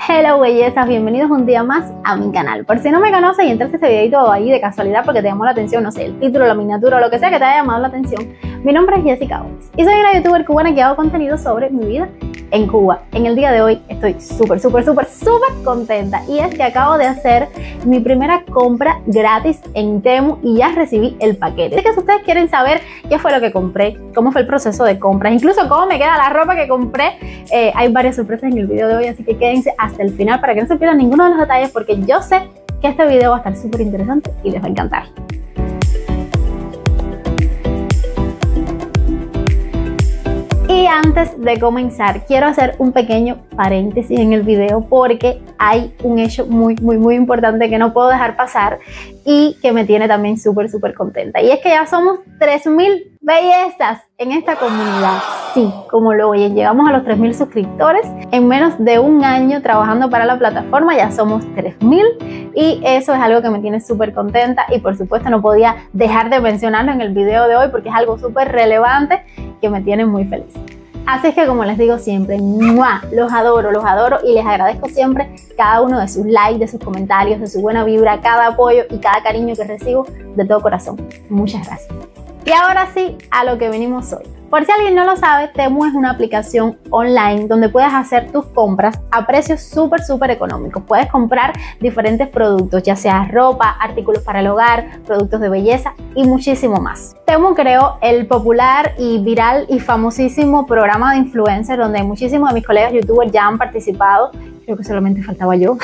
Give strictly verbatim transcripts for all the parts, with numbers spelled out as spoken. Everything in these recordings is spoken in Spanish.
Hello bellezas, bienvenidos un día más a mi canal. Por si no me conoces y entraste este videito ahí de casualidad porque te llamó la atención, no sé, el título, la miniatura o lo que sea que te haya llamado la atención, mi nombre es Jessica Gómez y soy una youtuber cubana que hago contenido sobre mi vida en Cuba. En el día de hoy estoy súper, súper, súper, súper contenta y es que acabo de hacer mi primera compra gratis en Temu y ya recibí el paquete. Así que si ustedes quieren saber qué fue lo que compré, cómo fue el proceso de compras, incluso cómo me queda la ropa que compré, eh, hay varias sorpresas en el video de hoy, así que quédense hasta el final para que no se pierdan ninguno de los detalles porque yo sé que este video va a estar súper interesante y les va a encantar. Y antes de comenzar, quiero hacer un pequeño paréntesis en el video porque hay un hecho muy, muy, muy importante que no puedo dejar pasar y que me tiene también súper, súper contenta. Y es que ya somos tres mil bellezas en esta comunidad. Sí, como lo oyen, llegamos a los tres mil suscriptores. En menos de un año trabajando para la plataforma ya somos tres mil y eso es algo que me tiene súper contenta y por supuesto no podía dejar de mencionarlo en el video de hoy porque es algo súper relevante que me tiene muy feliz. Así es que como les digo siempre, ¡mua!, los adoro, los adoro y les agradezco siempre cada uno de sus likes, de sus comentarios, de su buena vibra, cada apoyo y cada cariño que recibo de todo corazón. Muchas gracias. Y ahora sí, a lo que venimos hoy. Por si alguien no lo sabe, Temu es una aplicación online donde puedes hacer tus compras a precios súper, súper económicos. Puedes comprar diferentes productos, ya sea ropa, artículos para el hogar, productos de belleza y muchísimo más. Temu creó el popular y viral y famosísimo programa de influencers donde muchísimos de mis colegas youtubers ya han participado. Creo que solamente faltaba yo.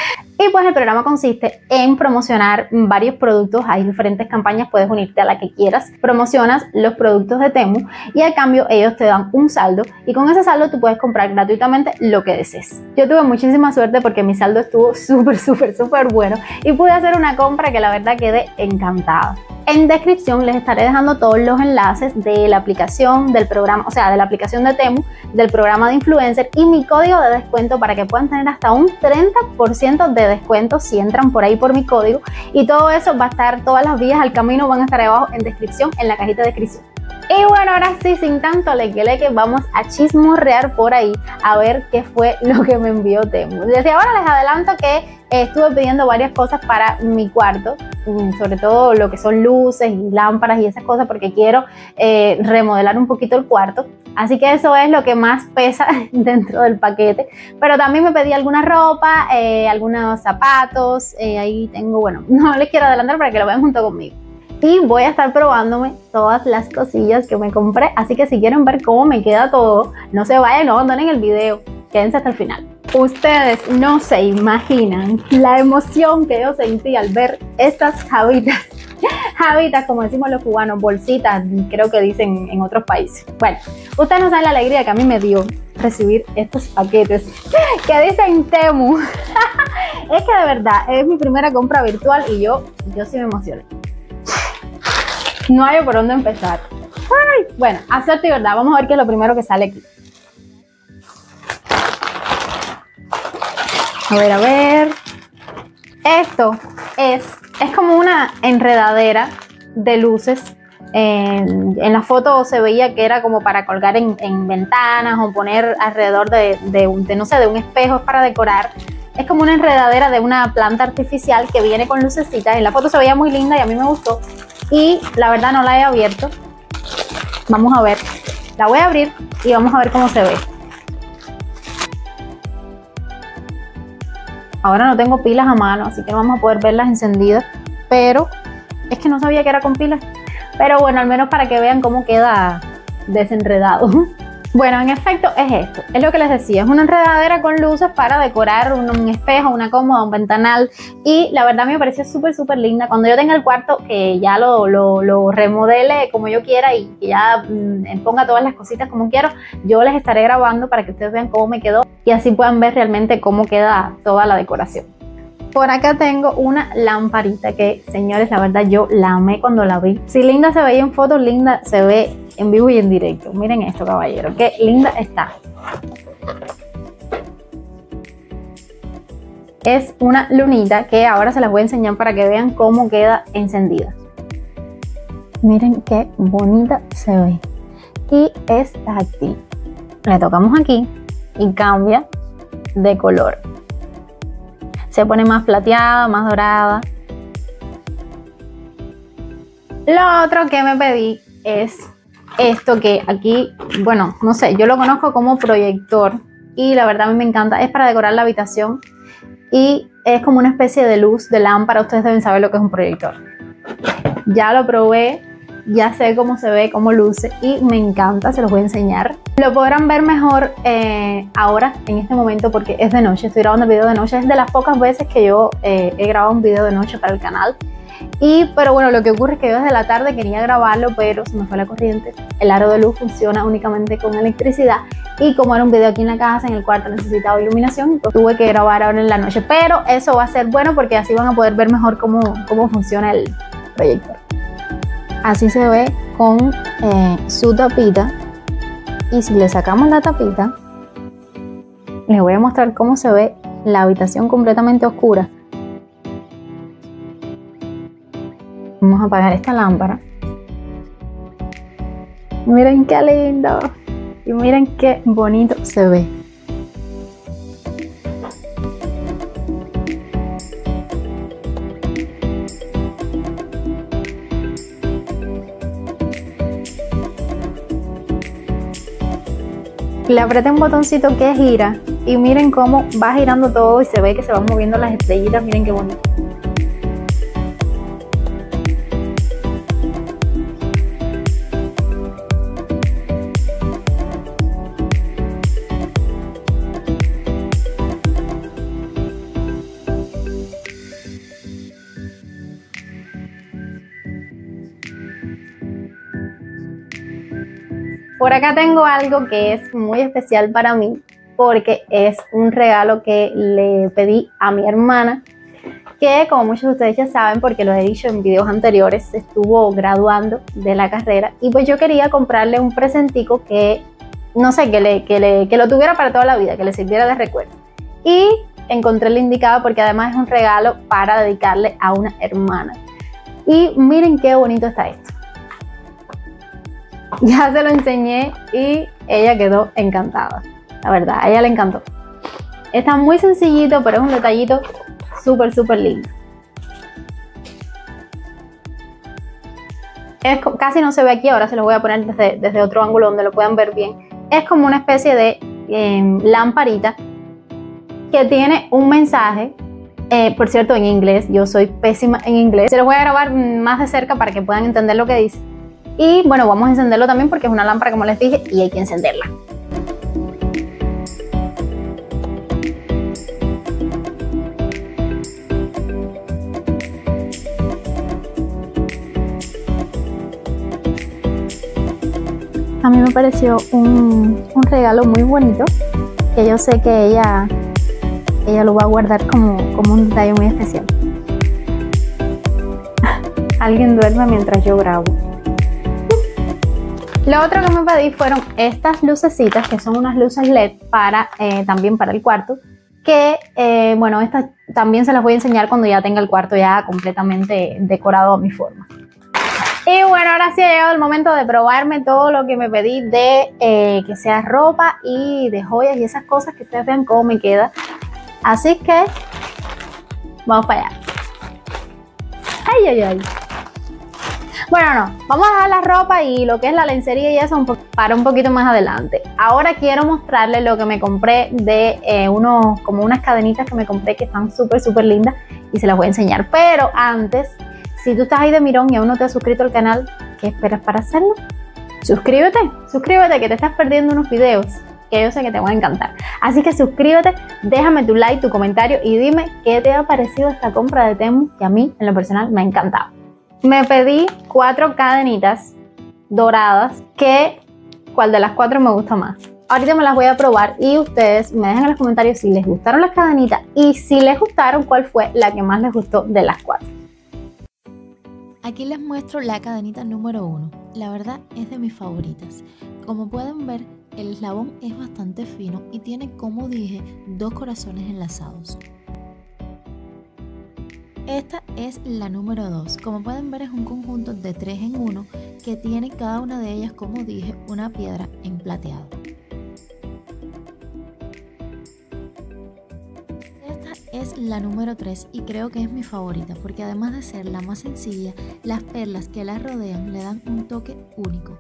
Y pues el programa consiste en promocionar varios productos, hay diferentes campañas, puedes unirte a la que quieras, promocionas los productos de Temu y a cambio ellos te dan un saldo y con ese saldo tú puedes comprar gratuitamente lo que desees. Yo tuve muchísima suerte porque mi saldo estuvo súper, súper, súper bueno y pude hacer una compra que la verdad quedé encantada. En descripción les estaré dejando todos los enlaces de la aplicación del programa, o sea, de la aplicación de Temu, del programa de influencer y mi código de descuento para que puedan tener hasta un treinta por ciento de descuento si entran por ahí por mi código y todo eso va a estar, todas las vías al camino van a estar abajo en descripción, en la cajita de descripción. Y bueno, ahora sí, sin tanto leque-leque, vamos a chismorrear por ahí a ver qué fue lo que me envió Temu. Desde ahora les adelanto que eh, estuve pidiendo varias cosas para mi cuarto, sobre todo lo que son luces y lámparas y esas cosas porque quiero eh, remodelar un poquito el cuarto. Así que eso es lo que más pesa dentro del paquete. Pero también me pedí alguna ropa, eh, algunos zapatos, eh, ahí tengo, bueno, no les quiero adelantar para que lo vean junto conmigo. Y voy a estar probándome todas las cosillas que me compré, así que si quieren ver cómo me queda todo, no se vayan, no abandonen el video, quédense hasta el final. Ustedes no se imaginan la emoción que yo sentí al ver estas jabitas, jabitas como decimos los cubanos, bolsitas, creo que dicen en otros países. Bueno, ustedes no saben la alegría que a mí me dio recibir estos paquetes que dicen Temu. Es que de verdad, es mi primera compra virtual y yo, yo sí me emocioné. No hay por dónde empezar. Ay, bueno, a suerte y verdad, vamos a ver qué es lo primero que sale aquí. A ver, a ver. Esto es, es como una enredadera de luces. En, en la foto se veía que era como para colgar en, en ventanas o poner alrededor de, de, de, no sé, de un espejo para decorar. Es como una enredadera de una planta artificial que viene con lucecitas. En la foto se veía muy linda y a mí me gustó. Y la verdad no la he abierto. Vamos a ver. La voy a abrir y vamos a ver cómo se ve. Ahora no tengo pilas a mano, así que no vamos a poder verlas encendidas. Pero es que no sabía que era con pilas. Pero bueno, al menos para que vean cómo queda desenredado. Bueno, en efecto es esto, es lo que les decía, es una enredadera con luces para decorar un, un espejo, una cómoda, un ventanal y la verdad me pareció súper súper linda. Cuando yo tenga el cuarto que ya lo, lo, lo remodele como yo quiera y que ya mmm, ponga todas las cositas como quiero, yo les estaré grabando para que ustedes vean cómo me quedó y así puedan ver realmente cómo queda toda la decoración. Por acá tengo una lamparita que, señores, la verdad yo la amé cuando la vi. Si linda se veía en fotos, linda se ve en vivo y en directo. Miren esto, caballero, qué linda está. Es una lunita que ahora se las voy a enseñar para que vean cómo queda encendida. Miren qué bonita se ve. Y es táctil. Le tocamos aquí y cambia de color. se pone más plateada, más dorada. Lo otro que me pedí es esto que aquí, bueno, no sé, yo lo conozco como proyector y la verdad a mí me encanta. Es para decorar la habitación y es como una especie de luz de lámpara. Ustedes deben saber lo que es un proyector. Ya lo probé, ya sé cómo se ve, cómo luce y me encanta, se los voy a enseñar. Lo podrán ver mejor eh, ahora, en este momento, porque es de noche. Estoy grabando el video de noche. Es de las pocas veces que yo eh, he grabado un video de noche para el canal. Y, pero bueno, lo que ocurre es que yo desde la tarde quería grabarlo, pero se me fue la corriente. El aro de luz funciona únicamente con electricidad y como era un video aquí en la casa, en el cuarto necesitaba iluminación, pues tuve que grabar ahora en la noche. Pero eso va a ser bueno porque así van a poder ver mejor cómo, cómo funciona el proyector. Así se ve con eh, su tapita. Y si le sacamos la tapita, les voy a mostrar cómo se ve la habitación completamente oscura. Vamos a apagar esta lámpara. Miren qué lindo. Y miren qué bonito se ve. Le apreté un botoncito que gira y miren cómo va girando todo y se ve que se van moviendo las estrellitas. Miren qué bonito. Por acá tengo algo que es muy especial para mí porque es un regalo que le pedí a mi hermana, que como muchos de ustedes ya saben, porque lo he dicho en videos anteriores, se estuvo graduando de la carrera y pues yo quería comprarle un presentico que, no sé, que, le, que, le, que lo tuviera para toda la vida, que le sirviera de recuerdo. Y encontré el indicado porque además es un regalo para dedicarle a una hermana. Y miren qué bonito está esto. Ya se lo enseñé y ella quedó encantada. La verdad, a ella le encantó. Está muy sencillito, pero es un detallito súper, súper lindo. Es, casi no se ve aquí, ahora se lo voy a poner desde, desde otro ángulo donde lo puedan ver bien. Es como una especie de eh, lamparita que tiene un mensaje. Eh, por cierto, en inglés. Yo soy pésima en inglés. Se los voy a grabar más de cerca para que puedan entender lo que dice. Y bueno, vamos a encenderlo también porque es una lámpara, como les dije, y hay que encenderla. A mí me pareció un, un regalo muy bonito, que yo sé que ella, ella lo va a guardar como, como un detalle muy especial. Alguien duerme mientras yo grabo. Lo otro que me pedí fueron estas lucecitas, que son unas luces L E D para, eh, también para el cuarto, que eh, bueno, estas también se las voy a enseñar cuando ya tenga el cuarto ya completamente decorado a mi forma. Y bueno, ahora sí ha llegado el momento de probarme todo lo que me pedí de eh, que sea ropa y de joyas y esas cosas, que ustedes vean cómo me queda. Así que vamos para allá. Ay, ay, ay. Bueno, no, vamos a dejar la ropa y lo que es la lencería y eso un para un poquito más adelante. Ahora quiero mostrarles lo que me compré de eh, unos, como unas cadenitas que me compré que están súper, súper lindas y se las voy a enseñar. Pero antes, si tú estás ahí de mirón y aún no te has suscrito al canal, ¿qué esperas para hacerlo? Suscríbete, suscríbete que te estás perdiendo unos videos que yo sé que te van a encantar. Así que suscríbete, déjame tu like, tu comentario y dime qué te ha parecido esta compra de Temu, que a mí en lo personal me ha encantado. Me pedí cuatro cadenitas doradas, que cuál de las cuatro me gusta más. Ahorita me las voy a probar y ustedes me dejan en los comentarios si les gustaron las cadenitas y si les gustaron, cuál fue la que más les gustó de las cuatro. Aquí les muestro la cadenita número uno. La verdad es de mis favoritas. Como pueden ver, el eslabón es bastante fino y tiene, como dije, dos corazones enlazados. Esta es la número dos. Como pueden ver, es un conjunto de tres en uno que tiene cada una de ellas, como dije, una piedra en plateado. Estas es la número tres y creo que es mi favorita porque además de ser la más sencilla, las perlas que la rodean le dan un toque único.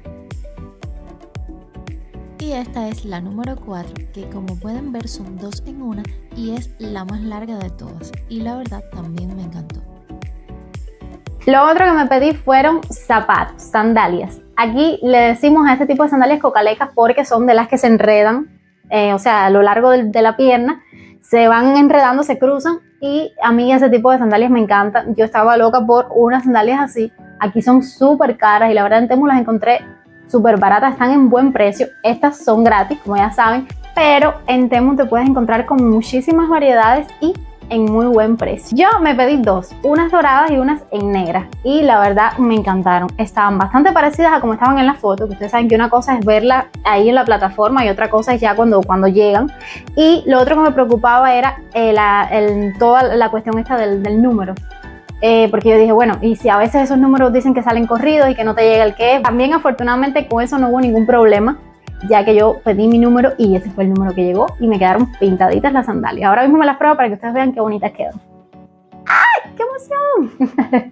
Y esta es la número cuatro, que como pueden ver son dos en una y es la más larga de todas y la verdad también me encantó. Lo otro que me pedí fueron zapatos, sandalias. Aquí le decimos a este tipo de sandalias cocalecas porque son de las que se enredan, eh, o sea, a lo largo de, de la pierna, se van enredando, se cruzan y a mí ese tipo de sandalias me encantan. Yo estaba loca por unas sandalias así. Aquí son súper caras y la verdad en Temu las encontré súper baratas, están en buen precio. Estas son gratis, como ya saben, pero en Temu te puedes encontrar con muchísimas variedades y en muy buen precio. Yo me pedí dos, unas doradas y unas en negra y la verdad me encantaron. Estaban bastante parecidas a como estaban en la foto, que ustedes saben que una cosa es verla ahí en la plataforma y otra cosa es ya cuando, cuando llegan. Y lo otro que me preocupaba era eh, la, el, toda la cuestión esta del, del número. Eh, porque yo dije, bueno, y si a veces esos números dicen que salen corridos y que no te llega el que es. También afortunadamente con eso no hubo ningún problema, ya que yo pedí mi número y ese fue el número que llegó y me quedaron pintaditas las sandalias. Ahora mismo me las pruebo para que ustedes vean qué bonitas quedan. ¡Ay, qué emoción!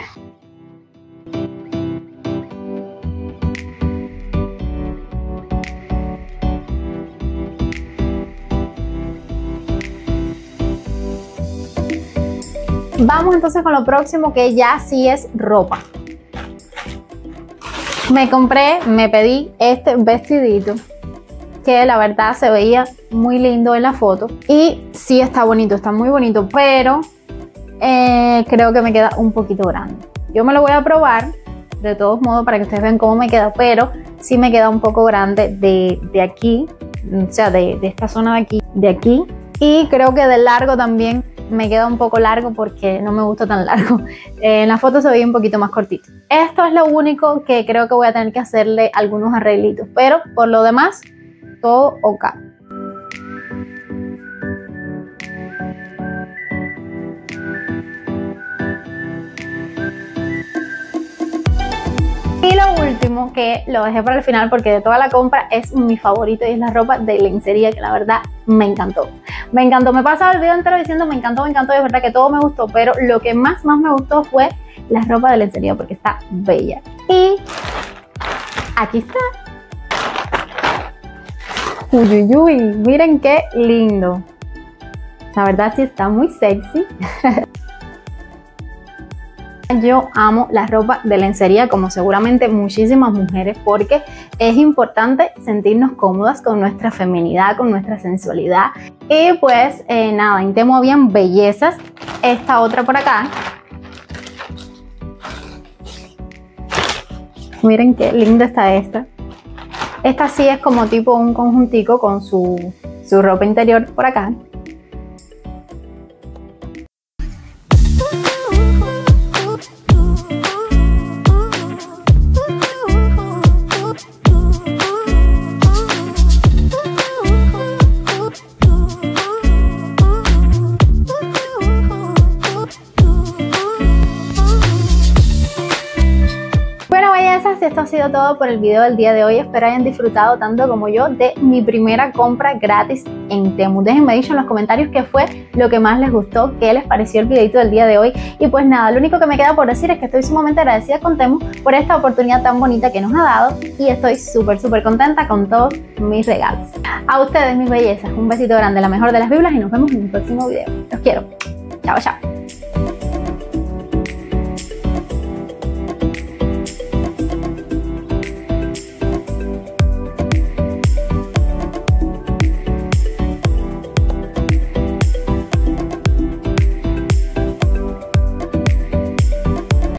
Vamos entonces con lo próximo, que ya sí es ropa. Me compré, me pedí este vestidito que la verdad se veía muy lindo en la foto y sí está bonito, está muy bonito, pero eh, creo que me queda un poquito grande. Yo me lo voy a probar de todos modos para que ustedes vean cómo me queda, pero sí me queda un poco grande de, de aquí, o sea, de, de esta zona de aquí, de aquí, y creo que de largo también me queda un poco largo porque no me gusta tan largo. Eh, en la foto se veía un poquito más cortito. Esto es lo único que creo que voy a tener que hacerle algunos arreglitos, pero por lo demás, todo ok. Y lo último, que lo dejé para el final porque de toda la compra es mi favorito y es la ropa de lencería, que la verdad me encantó. Me encantó, me he pasado el video entero diciendo me encantó, me encantó, y es verdad que todo me gustó, pero lo que más más me gustó fue la ropa de lencería porque está bella. Y aquí está. Uy, uy, uy, miren qué lindo. La verdad sí está muy sexy. Yo amo la ropa de lencería, como seguramente muchísimas mujeres, porque es importante sentirnos cómodas con nuestra feminidad, con nuestra sensualidad. Y pues eh, nada, en Temu habían bellezas. Esta otra por acá. Miren qué linda está esta. Esta sí es como tipo un conjuntico con su, su ropa interior por acá. Esto ha sido todo por el video del día de hoy. Espero hayan disfrutado tanto como yo de mi primera compra gratis en Temu. Déjenme dicho en los comentarios qué fue lo que más les gustó, qué les pareció el videito del día de hoy. Y pues nada, lo único que me queda por decir es que estoy sumamente agradecida con Temu por esta oportunidad tan bonita que nos ha dado y estoy súper súper contenta con todos mis regalos. A ustedes, mis bellezas, un besito grande, la mejor de las vibras, y nos vemos en un próximo video. Los quiero. Chao, chao.